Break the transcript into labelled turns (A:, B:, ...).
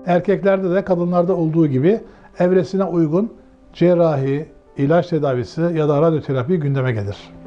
A: Erkeklerde de kadınlarda olduğu gibi evresine uygun cerrahi, ilaç tedavisi ya da radyoterapi gündeme gelir.